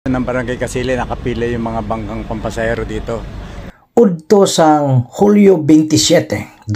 Ng Barangay Kasili, nakapila yung mga bangkang pampasahero dito. Udto sang Hulyo 27,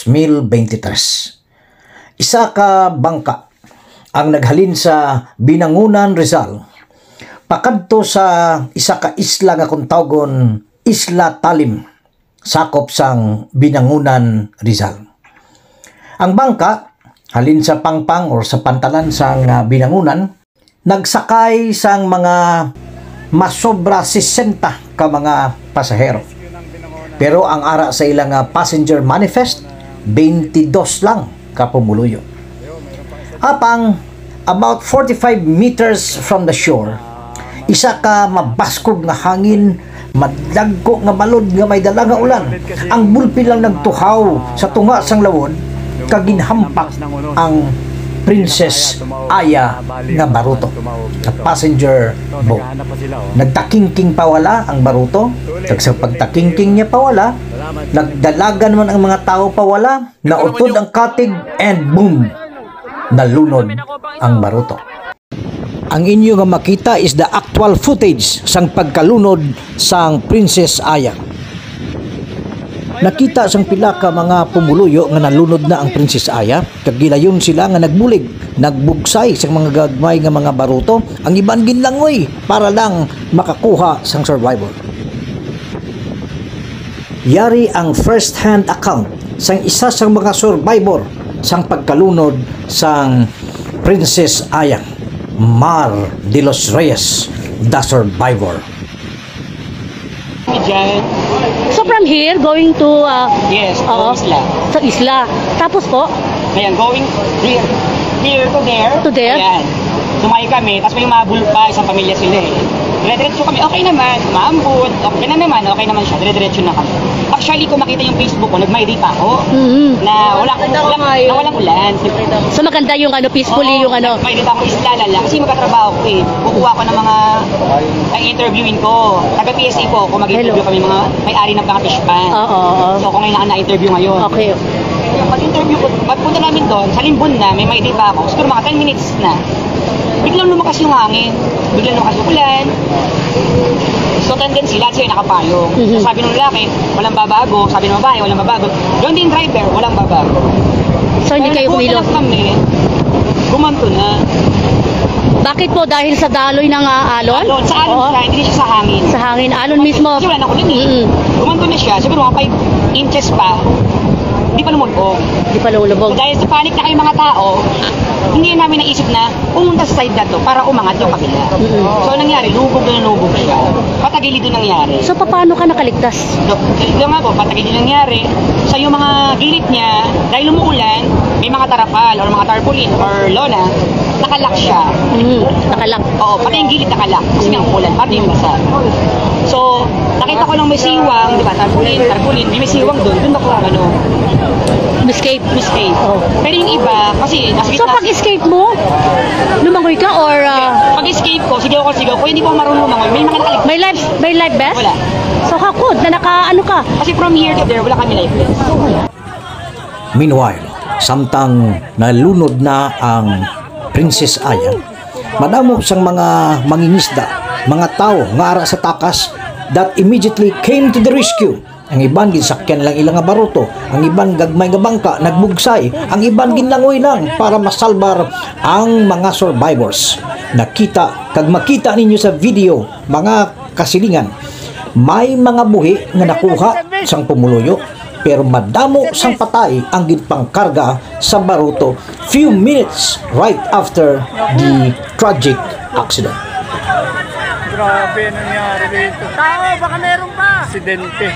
2023. Isa ka bangka ang naghalin sa Binangunan, Rizal. Pakadto sa isa ka isla nga kung tawgon Isla Talim, sakop sang Binangunan, Rizal. Ang bangka halin sa pangpang or sa pantalan sang Binangunan, nagsakay sang mga masobra 60 ka mga pasahero. Pero ang ara sa ilang passenger manifest, 22 lang ka pumuluyo. Apang about 45 meters from the shore, isa ka mabaskog nga hangin, madagko nga balod nga may dala nga ulan. Ang bulpi lang nagtuhaw sa tunga sang lawon, kaginhampak ang Princess Aya nga baruto at passenger boat. Nagtakingking pawala ang baruto. Sa pagtakingking niya pawala, nagdalagan man ang mga tao pawala, nautod ang katig and boom, nalunod ang baruto. Ang inyo nga makita is the actual footage sang pagkalunod sang Princess Aya. Nakita sang pila ka mga pumuluyo nga nalunod na ang Princess Aya, kag gilayon sila nga nagbulig, nagbugsay sa mga gagmay nga mga baruto, ang iban ginlangoy para lang makakuha sang survivor. Yari ang first-hand account sang isa sang mga survivor sang pagkalunod sang Princess Aya, Mar de los Reyes, the survivor. So from here, going to Yes, to Isla. Sa isla. Tapos po, Ayan, going here to there. To there? Ayan. Sumakay kami, tapos may umabol pa, isang pamilya sila eh. Dire-diretso kami, okay naman, maambot, okay naman siya, dire-diretso na kami. Actually, kung makita yung Facebook ko, nag-my-day pa ako, na walang ulan. so maganda yung peacefully yung Nag-my-day pa ako, isla lala, kasi magkatrabaho ko eh. Kukuha ko ng mga, ang interviewin ko, taga-PSA po, kung mag-interview kami mga may-ari ng mga fish pan. So, kung ngayon na-interview ngayon. Okay. Pag-interview ko, pagpunta namin doon, sa Limbon na, may may-day pa ako, siguro mga 10 minutes na. Biglang lumakas yung hangin, biglang lumakas yung ulan. So tendency, lahat sila nakapayong. So, sabi ng lalaki, walang babago. Sabi ng babae, walang babago. Doon din driver, walang babago. So hindi kayo kumilo? Pero kami, gumanto na. Bakit po? Dahil sa daloy ng alon? Alon, sa alon siya, hindi siya sa hangin. Sa hangin, alon mismo. Kasi wala na ulan eh. Gumanto na siya, siguro mga 5 inches pa. Hindi pa lumulbog. Hindi pa lulubog. So, dahil sa panic na kayo mga tao, hindi namin naisip na pumunta sa side na to para umangat yung kabila. So nangyari, lubog siya. Patagilid doon nangyari. So paano ka nakaligtas? Ito nga po, patagilid nangyari. Sa yung mga gilid niya, dahil umuulan, may mga tarapal or mga tarpaulin or lona, nakalak siya. Nakalak. Oo, pati yung gilid nakalak kasi may umuulan, pati yung basa. So, nakita ko lang may siwang, di ba, tarpaulin, may siwang doon ako Escape. Oh. Pero yung iba, kasi nasa So pag-escape mo, lumangoy ka or pag-escape ko, sigaw ko, hindi ko marunong lumangoy. May mga nakaligtas. may life vest? Wala. So how good na ka? Kasi from here to there, wala kami life vest. Meanwhile, samtang nalunod na ang Princess Aya, madamo sang mga mangingisda, mga tao nga ara sa takas that immediately came to the rescue. Ang iban ginsakyan lang ilang nga baruto, ang iban gagmay nga bangka nagbugsay, ang iban ginlangoy lang para masalbar ang mga survivors. Makita ninyo sa video, mga kasilingan, may mga buhi nga nakuha sang pumuluyo, pero madamo sang patay ang ginpangkarga sa baruto few minutes right after the tragic accident. Grabe nangyari dito. Tao, baka meron pa. Aksidente.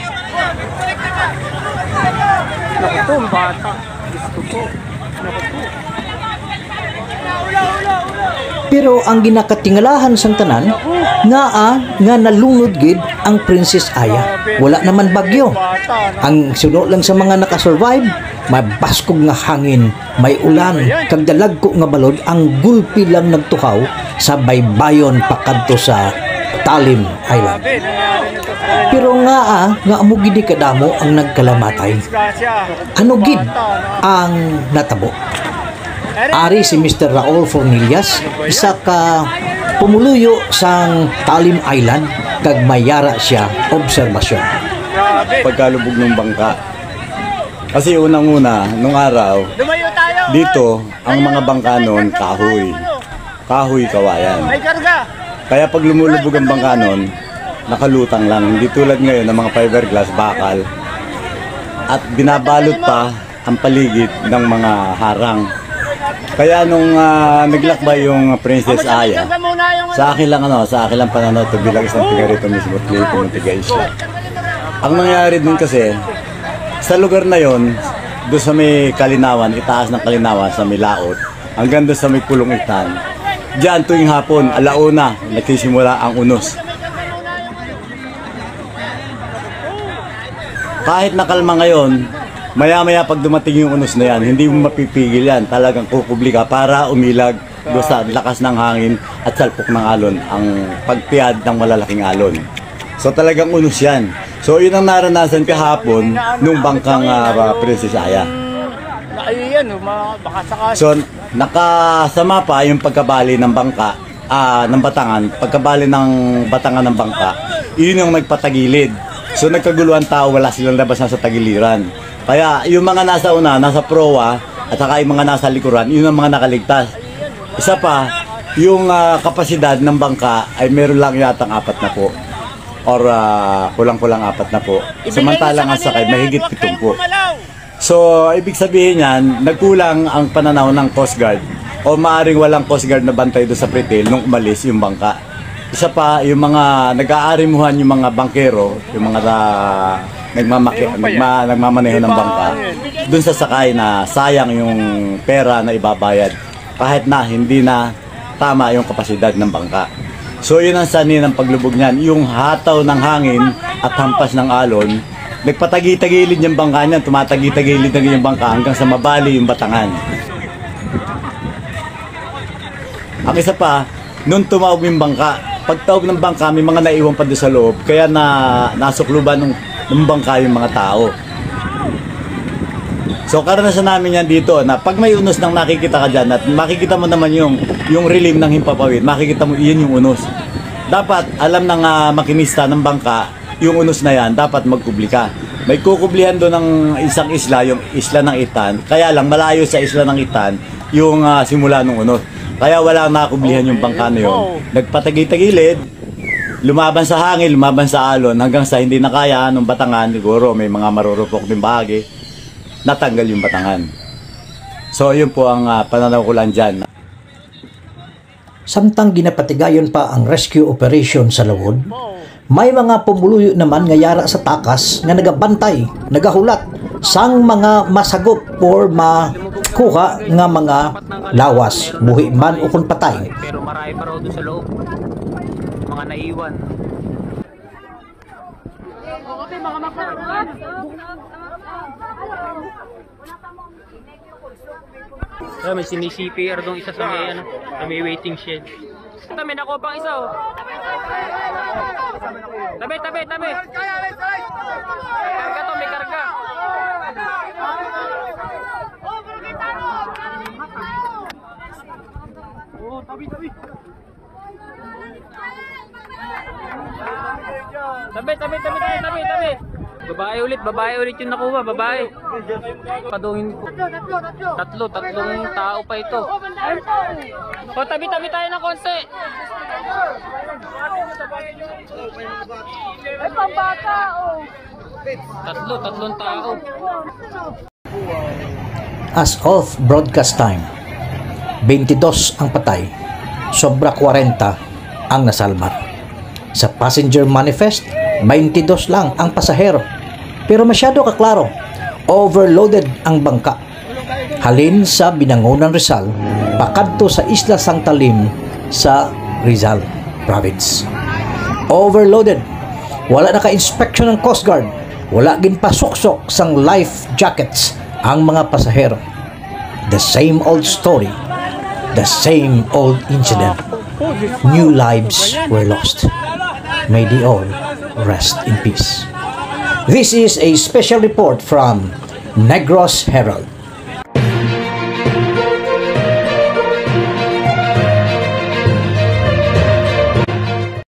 Naku po, ang bata. Gusto ko. Naku po. Pero ang ginakatingalahan sang tanan nga nalunod gid ang Princess Aya. Wala naman bagyo. Ang suno lang sa mga nakasurvive, may baskog nga hangin, may ulan, kag dalagko nga balod, ang gulpi lang nagtuhaw sa baybayon pakadto sa Talim Island. Pero nga amo gid kadamo ang nagkalamatay. Ano gid ang natabo? Ari si Mr. Raul Fornillas, isa ka pumuluyo sang Talim Island kag mayara siya obserbasyon. Pagkalubog ng bangka. Kasi unang-una, nung araw, dito, ang mga bangka noon, kahoy. Kahoy, kawayan. Kaya pag lumulubog ang bangka noon, nakalutang lang. Hindi tulad ngayon ng mga fiberglass, bakal. At binabalot pa ang paligid ng mga harang. Kaya nung naglakbay yung Princess Aya, sa akin lang pananaw to bilang isang tiga rito mismo, ng tiga isla. Ang nangyari din kasi, sa lugar na yon, doon sa may Kalinawan, itaas ng Kalinawan sa may laot, hanggang doon sa may Pulong Itan, diyan tuwing hapon, alauna, nagsisimula ang unos. Kahit nakalma ngayon, maya-maya pag dumating yung unos na yan, hindi mo mapipigil yan. Talagang kukubli ka para umilag doon sa lakas ng hangin at salpok ng alon, ang pagpiyad ng malalaking alon. So talagang unos yan. So yun ang naranasan kahapon nung bangkang Princess Aya. So nakasama pa yung pagkabali ng bangka, ng batangan, pagkabali ng batangan ng bangka, yun yung nagpatagilid. So nagkaguluhan tao, wala silang labas na sa tagiliran. Kaya yung mga nasa una, nasa proa, at saka yung mga nasa likuran, yun ang mga nakaligtas. Isa pa, yung kapasidad ng bangka ay meron lang yatang 4 na po. Or kulang-kulang 4 na po. Samantalang ang sakay, mahigit 7 po. So, ibig sabihin yan, nagkulang ang pananaw ng Coast Guard o maaring walang Coast Guard na bantay doon sa pretil nung umalis yung bangka. Isa pa, yung mga nag-aarimuhan yung mga bangkero, yung mga nagmamaneho ng bangka, dun sa sakay na sayang yung pera na ibabayad kahit na hindi na tama yung kapasidad ng bangka. So yun ang sanhi ng paglubog niyan, yung hataw ng hangin at hampas ng alon, nagpatagi-tagilid yung bangka niyan, tumatagi-tagilid na yung bangka hanggang sa mabali yung batangan. Ang isa pa, nung tumawag yung bangka, pagtawag ng bangka, may mga naiwan pa doon sa loob, kaya nasukluban ng bangka yung mga tao. So karanasan namin yan dito na pag may unos nang nakikita ka dyan at makikita mo naman yung relim ng himpapawid, makikita mo iyan yung unos. Dapat alam ng makinista ng bangka, yung unos na yan, dapat magpublika. May kukublihan doon ng isang isla, yung isla ng Itan, kaya lang malayo sa isla ng Itan yung simula ng unos. Kaya wala nakublihan yung bangka na yun. Nagpatagi-tagilid, lumaban sa hangin, lumaban sa alon, hanggang sa hindi na kaya ng batangan, siguro may mga marurupok din bahagi, natanggal yung batangan. So yun po ang pananaw ko lang dyan. Samtang ginapatigayon pa ang rescue operation sa lawod, may mga pumuluyo naman nga yara sa takas nga nagabantay, nagahulat sang mga masagop or makuha nga mga lawas, buhi man o kung patay. Pero marami pa raw doon sa loob. Mga naiwan. May sinisi-CPR doon isa sa may waiting shed. May nakuha pang isa oh. Tabi. Karga to, may karga. Oh, tabi. Tabi. Babae ulit yung nakuha, babae. Padungin ko. Tatlong tao pa ito. O, tabi tayo ng konti. Ay, pambata, oh. Tatlong tao. As of broadcast time, 22 ang patay, sobra 40 ang nasalmat. Sa passenger manifest, 22 lang ang pasahero. Pero masyado kaklaro, overloaded ang bangka. Halin sa Binangonan, Rizal, pakadto sa Isla Sangtalim sa Rizal Province. Overloaded. Wala naka-inspection ng Coast Guard. Wala ginpasuksok sang life jackets ang mga pasahero. The same old story. The same old incident. New lives were lost. May they all rest in peace. This is a special report from Negros Herald.